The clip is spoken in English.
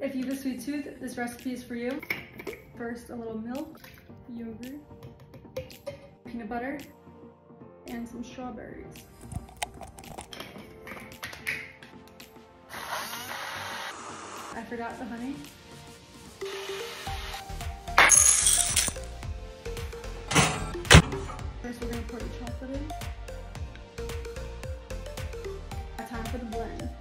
If you have a sweet tooth, this recipe is for you. First, a little milk, yogurt, peanut butter, and some strawberries. I forgot the honey. First, we're gonna pour the chocolate in. Time for the blend.